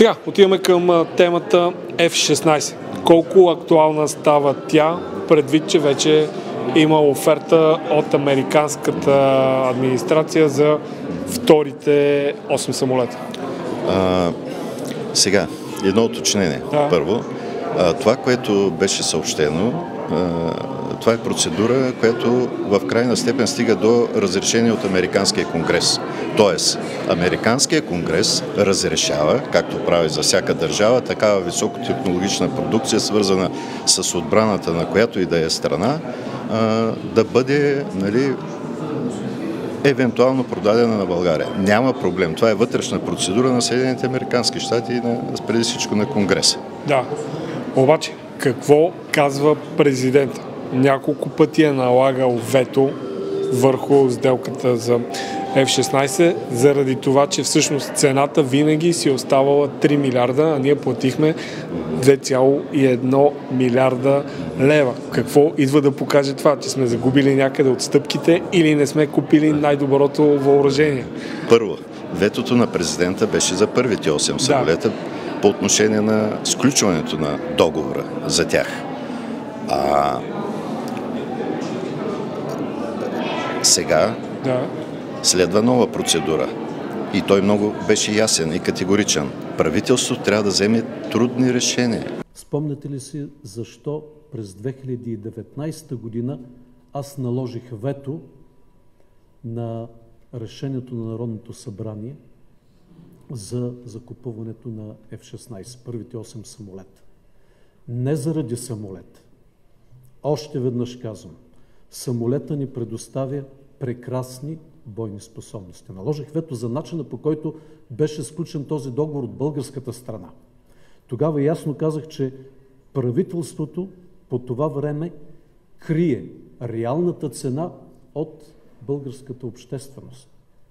Сега отиваме към темата F-16. Колко актуална става тя, предвид, че вече има оферта от американската администрация за вторите 8 самолета? Сега, едно уточнение. Да. Първо, това, което беше съобщено, това е процедура, която в крайна степен стига до разрешение от Американския конгрес. Тоест, Американския конгрес разрешава, както прави за всяка държава, такава високотехнологична продукция, свързана с отбраната на която и да е страна, да бъде, евентуално продадена на България. Няма проблем. Това е вътрешна процедура на Съединените американски щати и преди всичко на Конгреса. Да. Обаче, какво казва президента? Няколко пъти е налагал вето върху сделката за F-16, заради това, че всъщност цената винаги си оставала 3 милиарда, а ние платихме 2,1 милиарда лева. Какво идва да покаже това? Че сме загубили някъде от стъпките или не сме купили най-доброто въоръжение? Първо, ветото на президента беше за първите 8 самолета по отношение на сключването на договора за тях. Сега следва нова процедура. И той много беше ясен и категоричен. Правителството трябва да вземе трудни решения. Спомняте ли си защо през 2019 година аз наложих вето на решението на Народното събрание за закупуването на F-16, първите 8 самолета? Не заради самолета. Още веднъж казвам, самолета ни предоставя прекрасни бойни способности. Наложих вето за начина, по който беше сключен този договор от българската страна. Тогава ясно казах, че правителството по това време крие реалната цена от българската общественост.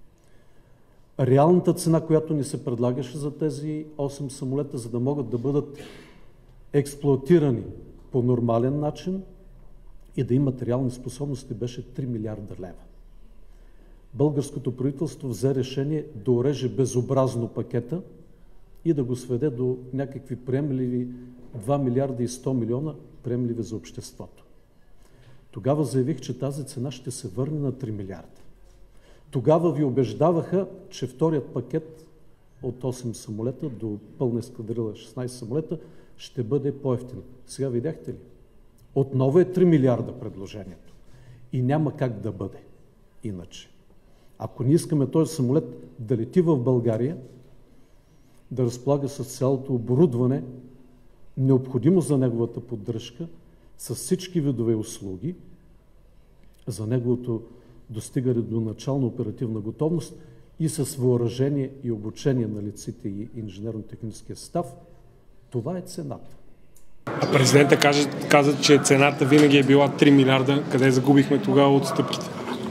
Реалната цена, която ни се предлагаше за тези 8 самолета, за да могат да бъдат експлоатирани по нормален начин и да имат реални способности, беше 3 милиарда лева. Българското правителство взе решение да уреже безобразно пакета и да го сведе до някакви приемливи 2 милиарда и 100 милиона, приемливи за обществото. Тогава заявих, че тази цена ще се върне на 3 милиарда. Тогава ви убеждаваха, че вторият пакет от 8 самолета до пълна ескадрила 16 самолета ще бъде по-евтин. Сега видяхте ли? Отново е 3 милиарда предложението. И няма как да бъде иначе. Ако не искаме този самолет да лети в България, да разполага с цялото оборудване, необходимо за неговата поддръжка, с всички видове услуги, за неговото достигане до начална оперативна готовност и с въоръжение и обучение на летците и инженерно-техническия състав, това е цената. А президента каза, че цената винаги е била 3 милиарда. Къде загубихме тогава отстъпките?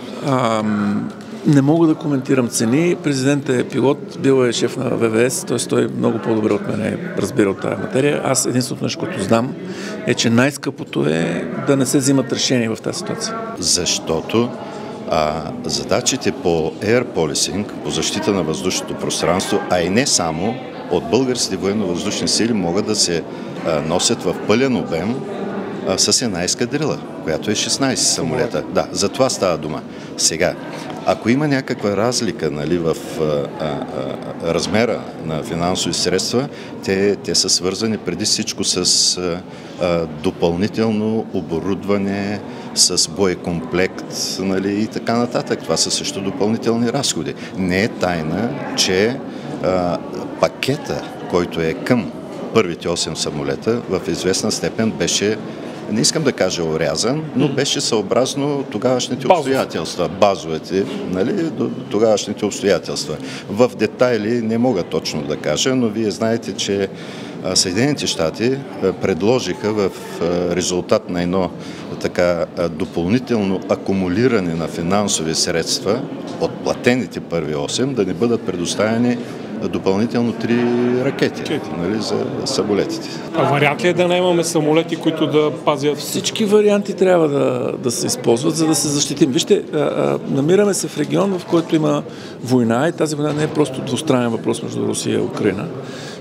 Не мога да коментирам цени. Президентът е пилот, бил е шеф на ВВС, т.е. той много по-добре от мен разбира от тази материя. Аз единственото нещо, което знам, е, че най-скъпото е да не се взимат решения в тази ситуация. Защото задачите по Air Policing, по защита на въздушното пространство, а и не само, от българските военно-въздушни сили могат да се носят в пълен обем с една ескадрила, която е 16 самолета. Да, за това става дума. Сега, ако има някаква разлика в размера на финансови средства, те са свързани преди всичко с допълнително оборудване, с боекомплект и така нататък. Това са също допълнителни разходи. Не е тайна, че пакета, който е към първите 8 самолета, в известна степен беше, не искам да кажа орязан, но беше съобразно тогавашните обстоятелства, базовете, до тогавашните обстоятелства. В детайли не мога точно да кажа, но вие знаете, че Съединените щати предложиха в резултат на едно допълнително акумулиране на финансови средства от платените първи 8 да не бъдат предоставени допълнително 3 ракети за самолетите. А вариант ли е да нямаме самолети, които да пазят? Всички варианти трябва да се използват, за да се защитим. Вижте, намираме се в регион, в който има война и тази война не е просто двустранен въпрос между Русия и Украина.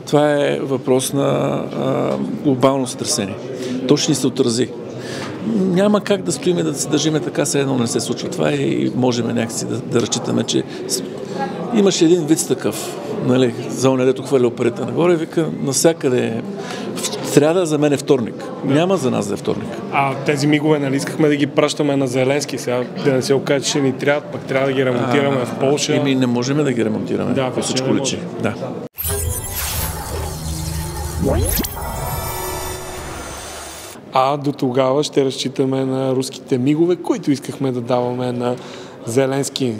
Това е въпрос на глобално сътресение. То ще ни се отрази. Няма как да стоим и да се държиме така, все едно не се случва това и можем някакси да разчитаме, че имаше един вид такъв, нали, за оня, дето хвърля парите нагоре и вика навсякъде сряда за мен е вторник. Няма за нас да е вторник. А тези мигове, нали, искахме да ги пращаме на Зеленски сега, да не се окаже, че ни трябва, пък трябва да ги ремонтираме в Полша. Не можем да ги ремонтираме. Да, по всичко личи. Да. А до тогава ще разчитаме на руските мигове, които искахме да даваме на Зеленски.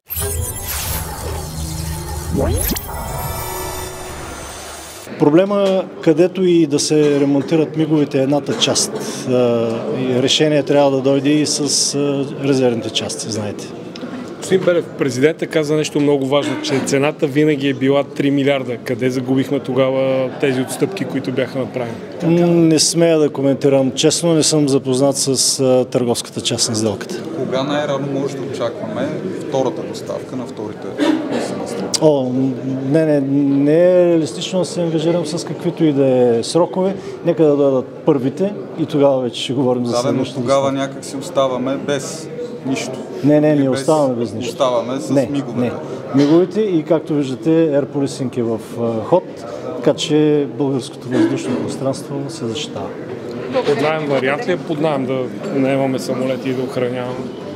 Проблема, където и да се ремонтират миговете, е едната част. Решение трябва да дойде и с резервните части, знаете. Господин Белев, президента каза нещо много важно, че цената винаги е била 3 милиарда. Къде загубихме тогава тези отстъпки, които бяха направени? Не смея да коментирам. Честно, не съм запознат с търговската част на сделката. Кога най-рано може да очакваме втората доставка на вторите семестри? Не е реалистично да се ангажирам с каквито и да е срокове. Нека да дойдат първите и тогава вече ще говорим за следващата доставка. Тогава някак си оставаме без нищо. Не оставаме без нищо. Оставаме с миговете. Не. Миговете и както виждате, Air Policing е в ход, така че българското въздушно пространство се защитава. Под наем вариант ли е под наем да наемаме самолети и да охраняваме?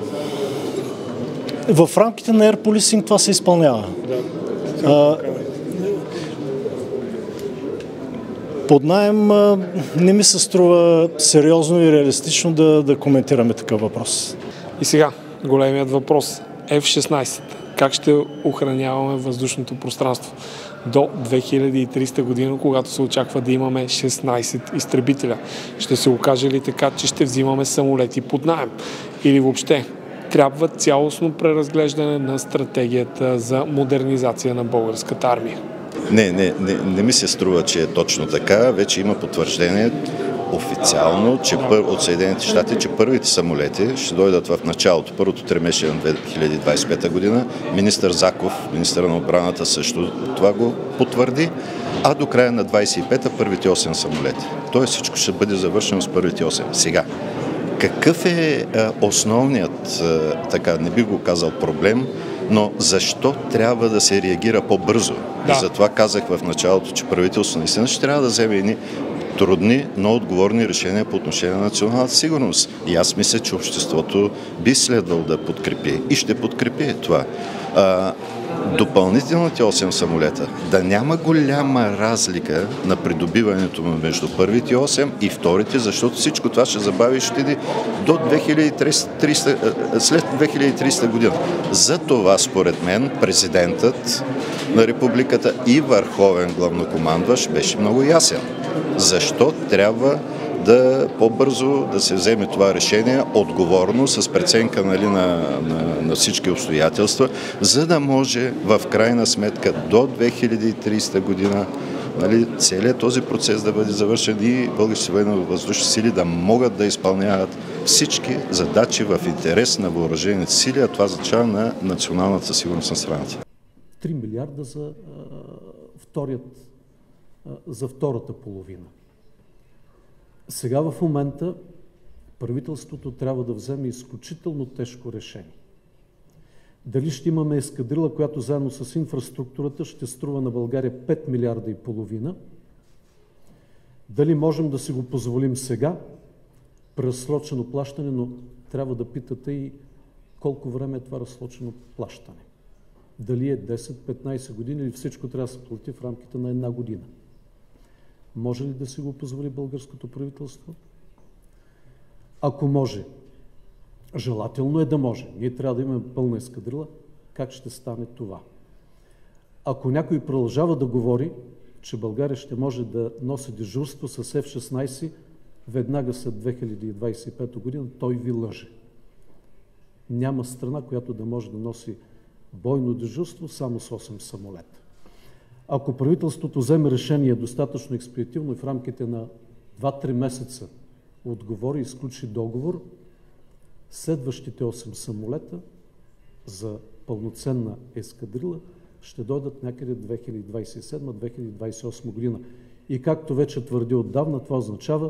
В рамките на Air Policing това се изпълнява. Под наем не ми се струва сериозно и реалистично да коментираме такъв въпрос. И сега, големият въпрос. F-16. Как ще охраняваме въздушното пространство до 2300 година, когато се очаква да имаме 16 изтребителя? Ще се окаже ли така, че ще взимаме самолети под наем? Или въобще трябва цялостно преразглеждане на стратегията за модернизация на българската армия? Не ми се струва, че е точно така. Вече има потвърждение официално, че от Съединените щати, че първите самолети ще дойдат в началото, първото тримесечие на 2025 година. Министър Заков, министър на отбраната също това го потвърди, а до края на 25-та първите 8 самолети. Тоест всичко ще бъде завършено с първите 8. Сега, какъв е основният, така не бих го казал проблем, но защо трябва да се реагира по-бързо? Да. И затова казах в началото, че правителството наистина ще трябва да вземе едни трудни, но отговорни решения по отношение на националната сигурност. И аз мисля, че обществото би следвало да подкрепи и ще подкрепи това. Допълнителните 8 самолета, да няма голяма разлика на придобиването между първите 8 и вторите, защото всичко това ще забави и ще иде до 2300, след 2300 година. За това, според мен, президентът на републиката и върховен главнокомандващ беше много ясен. Защо трябва да по-бързо да се вземе това решение, отговорно, с преценка на всички обстоятелства, за да може в крайна сметка до 2030 година целият този процес да бъде завършен и българските военновъздушни сили да могат да изпълняват всички задачи в интерес на въоръжените сили, а това означава на националната сигурност на страната. 3 милиарда за втората половина. Сега в момента правителството трябва да вземе изключително тежко решение. Дали ще имаме ескадрила, която заедно с инфраструктурата ще струва на България 5 милиарда и половина? Дали можем да си го позволим сега, разсрочено плащане, но трябва да питате и колко време е това разсрочено плащане. Дали е 10-15 години или всичко трябва да се плати в рамките на една година. Може ли да си го позволи българското правителство? Ако може, желателно е да може. Ние трябва да имаме пълна ескадрила. Как ще стане това? Ако някой продължава да говори, че България ще може да носи дежурство с F-16 веднага след 2025 година, той ви лъже. Няма страна, която да може да носи бойно дежурство само с 8 самолета. Ако правителството вземе решение достатъчно експедитивно и в рамките на 2-3 месеца отговори и сключи договор, следващите 8 самолета за пълноценна ескадрила ще дойдат някъде 2027-2028 година. И както вече твърди отдавна, това означава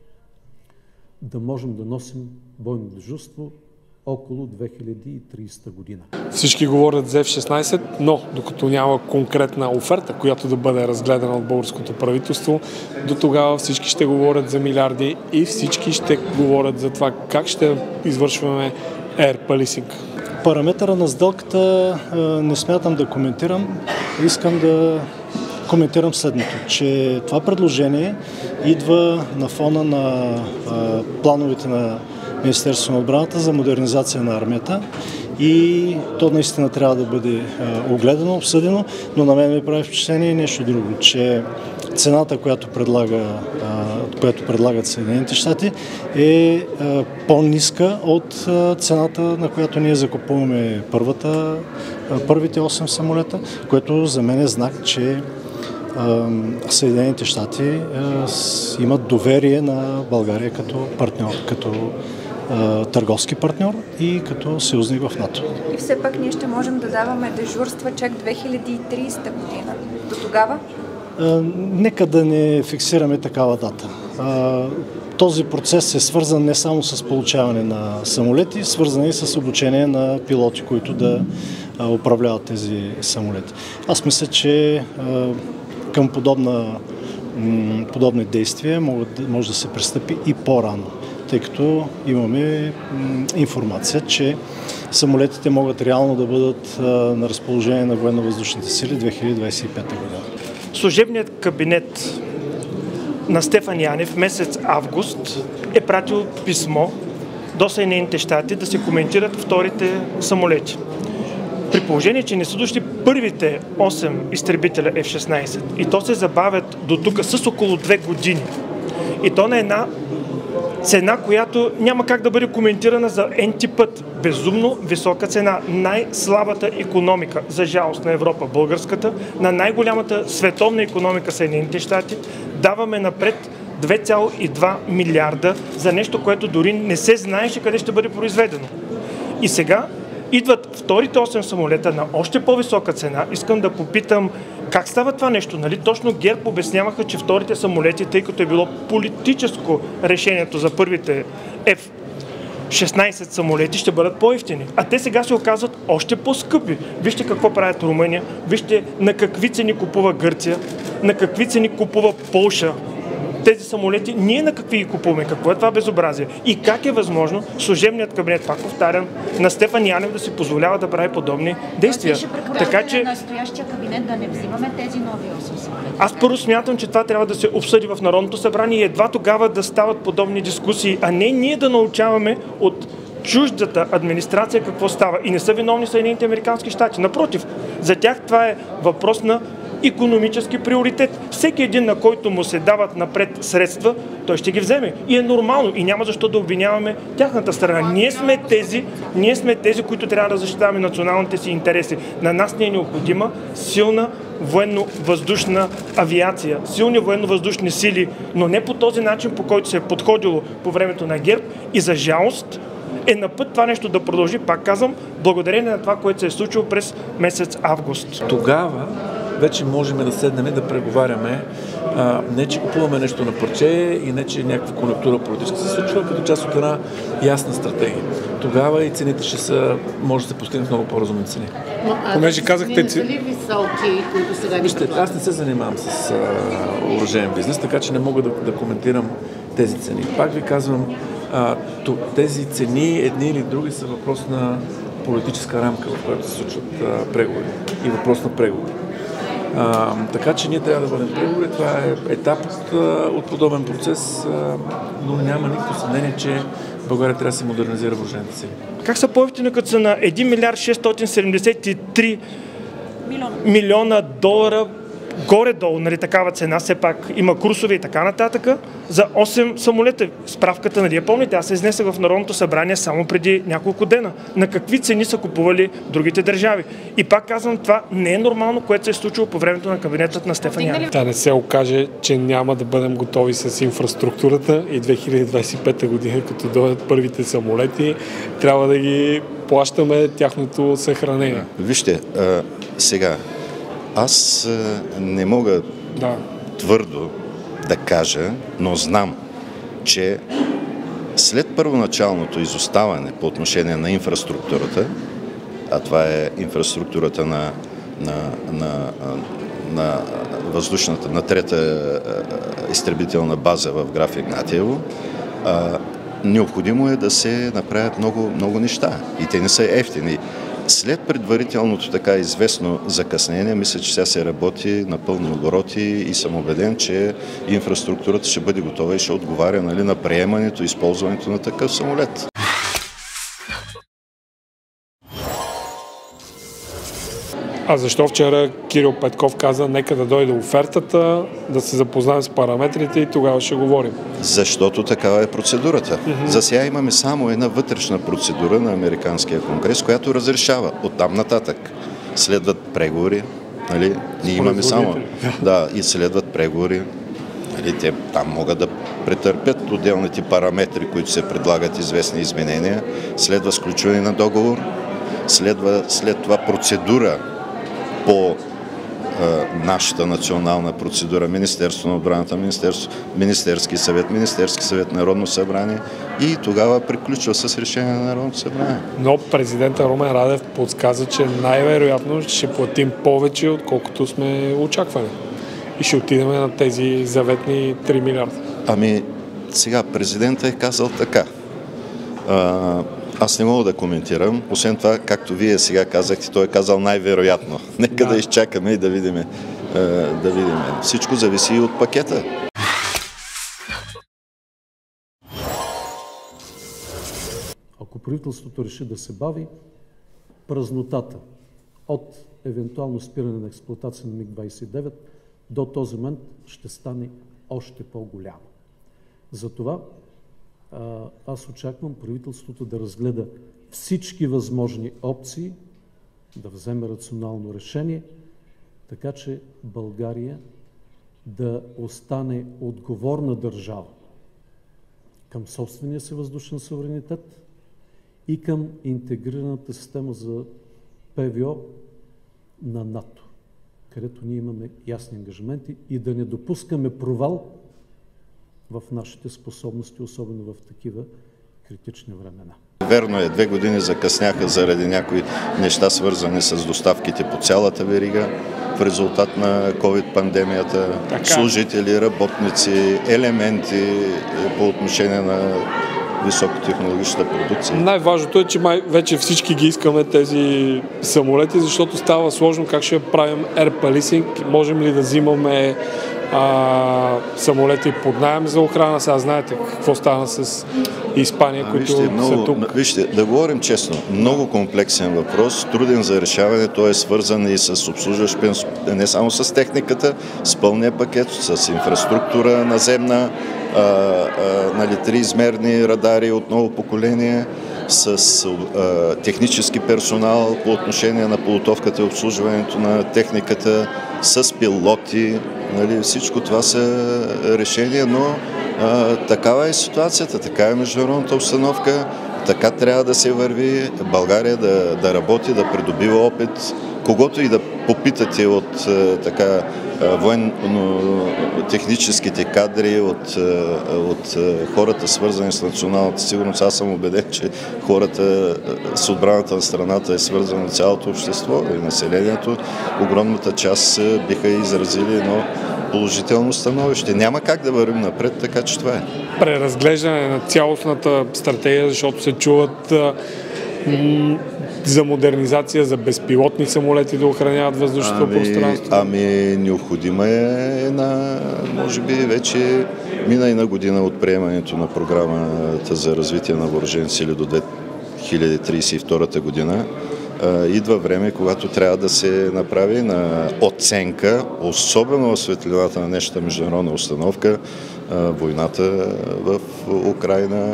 да можем да носим бойно дежурство около 2030 година. Всички говорят за F-16, но докато няма конкретна оферта, която да бъде разгледана от българското правителство, до тогава всички ще говорят за милиарди и всички ще говорят за това как ще извършваме Air Policing. Параметъра на сделката не смятам да коментирам. Искам да коментирам следното, че това предложение идва на фона на плановете на Министерството на отбраната за модернизация на армията и то наистина трябва да бъде огледано, обсъдено, но на мен ми прави впечатление нещо друго, че цената, която предлагат Съединените щати е по-ниска от цената, на която ние закупуваме първите 8 самолета, което за мен е знак, че Съединените щати имат доверие на България като партньор, като търговски партньор и като съюзник в НАТО. И все пак ние ще можем да даваме дежурства чак 2030 година. До тогава? Нека да не фиксираме такава дата. Този процес е свързан не само с получаване на самолети, свързан и с обучение на пилоти, които да управляват тези самолети. Аз мисля, че към подобни действия може да се пристъпи и по-рано, тъй като имаме информация, че самолетите могат реално да бъдат на разположение на военно-въздушните сили 2025 година. Служебният кабинет на Стефан Янев месец август е пратил писмо до Съединените щати да се коментират вторите самолети. При положение, че не са дошли първите 8 изтребителя F-16 и то се забавят до тук с около 2 години и то на една цена, която няма как да бъде коментирана за n-ти път. Безумно висока цена. Най-слабата икономика, за жалост на Европа, българската, на най-голямата световна икономика Съединените щати, даваме напред 2,2 милиарда за нещо, което дори не се знаеше къде ще бъде произведено. И сега идват вторите 8 самолета на още по-висока цена. Искам да попитам как става това нещо? Нали? Точно ГЕРБ обясняваха, че вторите самолети, тъй като е било политическо решението за първите F-16 самолети, ще бъдат по-евтини. А те сега се оказват още по-скъпи. Вижте какво правят Румъния, вижте на какви цени купува Гърция, на какви цени купува Полша. Тези самолети, ние на какви ги купуваме? Какво е това безобразие? И как е възможно служебният кабинет, пак повтарям, на Стефан Янев да си позволява да прави подобни действия? Така че настоящия кабинет да не взимаме тези нови 8 самолети. Аз първо смятам, че това трябва да се обсъди в Народното събрание и едва тогава да стават подобни дискусии, а не ние да научаваме от чуждата администрация какво става. И не са виновни Съединените американски щати. Напротив, за тях това е въпрос на икономически приоритет. Всеки един, на който му се дават напред средства, той ще ги вземе. И е нормално. И няма защо да обвиняваме тяхната страна. Ние сме тези, които трябва да защитаваме националните си интереси. На нас не е необходима силна военно-въздушна авиация, силни военно-въздушни сили, но не по този начин, по който се е подходило по времето на ГЕРБ. И за жалост е на път това нещо да продължи, пак казвам, благодарение на това, което се е случило през месец август. Тогава вече можем да седнем и да преговаряме. Не, че купуваме нещо на парче и не, че някаква конъюнктура политическа се случва, като част от една ясна стратегия. Тогава и цените ще са, може да се постигнат много по-разумни цени. Понеже казахте, че високи, които сега ни предлагат? Аз не се занимавам с оръжеен бизнес, така че не мога да коментирам тези цени. Пак ви казвам, тези цени, едни или други, са въпрос на политическа рамка, в която се случват преговори и въпрос на преговори. Така че ние трябва да бъдем преговори. Това е етап от подобен процес, но няма никакво съмнение, че България трябва да се модернизира въоръжените сили. Как са по-евтини, като са на 1 милиард 673 милиона долара, горе-долу, нали, такава цена, все пак има курсове и така нататък, за 8 самолета. Справката, нали я помните, аз се изнесах в Народното събрание само преди няколко дена. На какви цени са купували другите държави. И пак казвам, това не е нормално, което се е случило по времето на кабинетът на Стефан Янев. Да не се окаже, че няма да бъдем готови с инфраструктурата и 2025 година, като дойдат първите самолети, трябва да ги плащаме тяхното съхранение. Вижте, сега, аз не мога твърдо да кажа, но знам, че след първоначалното изоставане по отношение на инфраструктурата, а това е инфраструктурата на въздушната, на трета изтребителна база в Граф Игнатиево, необходимо е да се направят много неща. И те не са ефтини. След предварителното така известно закъснение, мисля, че сега се работи на пълни обороти и съм убеден, че инфраструктурата ще бъде готова и ще отговаря, нали, на приемането и използването на такъв самолет. А защо вчера Кирил Петков каза, нека да дойде офертата, да се запознаем с параметрите и тогава ще говорим? Защото такава е процедурата. За сега имаме само една вътрешна процедура на Американския конгрес, която разрешава. Оттам нататък следват преговори. Нали? Ние имаме само... Да, и следват преговори. Нали? Те там могат да претърпят отделните параметри, които се предлагат, известни изменения. Следва сключване на договор. Следва след това процедура по нашата национална процедура, Министерство на отбраната, Министерски съвет, Народно събрание и тогава приключва с решение на Народното събрание. Но президента Румен Радев подсказа, че най-вероятно ще платим повече, отколкото сме очаквани. И ще отидем на тези заветни 3 милиарда. Ами, сега президента е казал така. Аз не мога да коментирам. Освен това, както вие сега казахте, той е казал най-вероятно. Нека да изчакаме и да видим. Всичко зависи и от пакета. Ако правителството реши да се бави, празнотата от евентуално спиране на експлоатация на МиГ-29 до този момент ще стане още по-голяма. Затова аз очаквам правителството да разгледа всички възможни опции, да вземе рационално решение, така че България да остане отговорна държава към собствения си въздушен суверенитет и към интегрираната система за ПВО на НАТО, където ние имаме ясни ангажименти и да не допускаме провал в нашите способности, особено в такива критични времена. Верно е, 2 години закъсняха заради някои неща, свързани с доставките по цялата верига, в резултат на COVID-пандемията, служители, работници, елементи по отношение на високотехнологичната продукция. Най-важното е, че вече всички ги искаме тези самолети, защото става сложно как ще правим Air Policing, можем ли да взимаме самолети под наем за охрана. Сега знаете какво стана с Испания, които са тук. Вижте, да говорим честно, много комплексен въпрос, труден за решаване, той е свързан и с обслужващ, не само с техниката, с пълния пакет, с инфраструктура наземна, нали, 3-измерни радари от ново поколение, с технически персонал по отношение на подготовката и обслужването на техниката, с пилоти. Нали, всичко това са решения, но такава е ситуацията, така е международната обстановка, така трябва да се върви, България да работи, да придобива опит. Когото и да попитате от военно-техническите кадри, от хората, свързани с националната сигурност, аз съм убеден, че хората с отбраната на страната е свързано цялото общество и населението. Огромната част биха изразили едно положително становище. Няма как да вървим напред, така че това е. Преразглеждане на цялостната стратегия, защото се чуват за модернизация, за безпилотни самолети да охраняват въздушното пространство? Необходима е една, може би вече мина една година от приемането на програмата за развитие на въоръжените сили до 2032 година. Идва време, когато трябва да се направи на оценка, особено в светлината на днешната международна установка, войната в Украйна.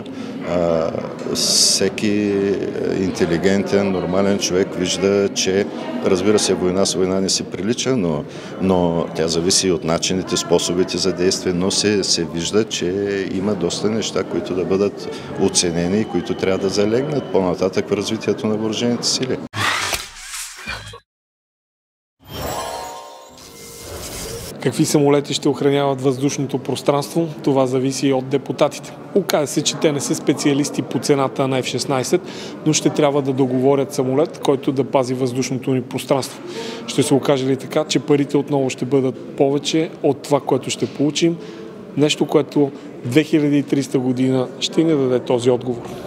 Всеки интелигентен, нормален човек вижда, че, разбира се, война с война не си прилича, но тя зависи от начините, способите за действие, но се вижда, че има доста неща, които да бъдат оценени и които трябва да залегнат по-нататък в развитието на въоръжените сили. Какви самолети ще охраняват въздушното пространство, това зависи и от депутатите. Оказва се, че те не са специалисти по цената на F-16, но ще трябва да договорят самолет, който да пази въздушното ни пространство. Ще се окаже ли така, че парите отново ще бъдат повече от това, което ще получим? Нещо, което 2300 година ще ни даде този отговор.